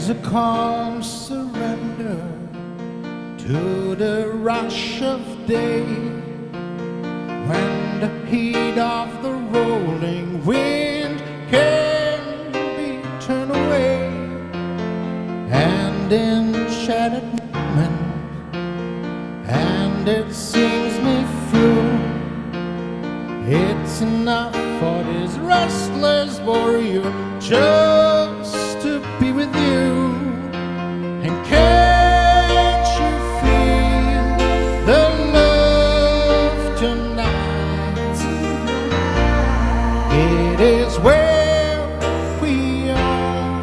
There's a calm surrender to the rush of day, when the heat of the rolling wind can be turned away, and in shattered moment, and it sees me through. It's enough for this restless warrior just to be with you. And can't you feel the love tonight? It is where we are.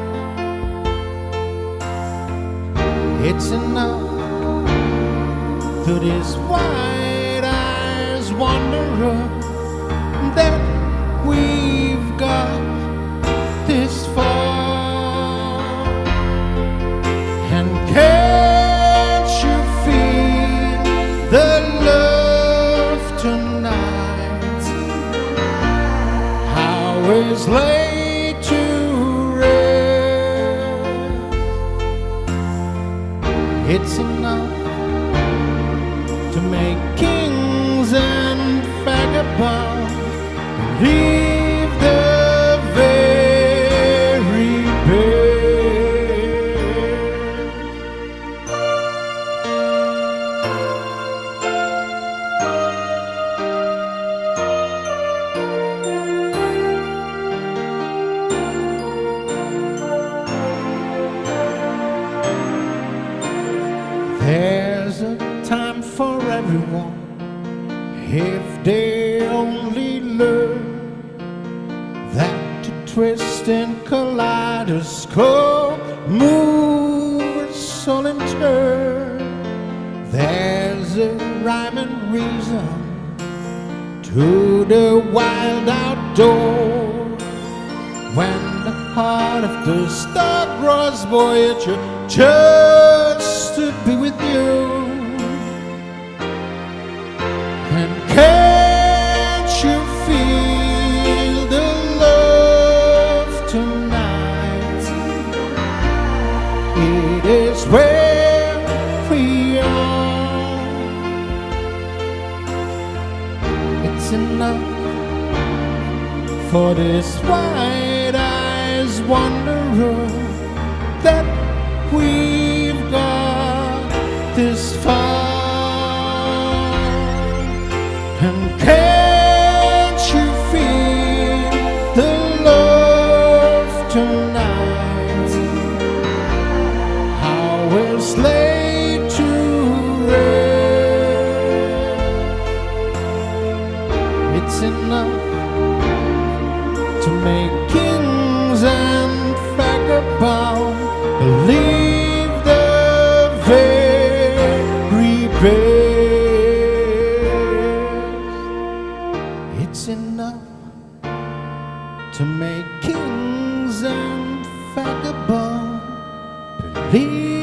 It's enough to this wide-eyed wanderer that we've got this far. And can't you feel the love tonight? How it's laid to rest. It's enough to make kings and vagabonds leave the very There's a time for everyone if they only learn that to twist and kaleidoscope moves all in turn. There's a rhyme and reason to the wild outdoors, when the heart of the star-crossed voyager just to be with you. And can't you feel the love tonight? It is where we are. It's enough for this wide-eyed wanderer that we've got this far. And can't you feel the love tonight? How it's laid to rest. It's enough to make kings and vagabonds leave the very best. It's enough to make kings and vagabonds believe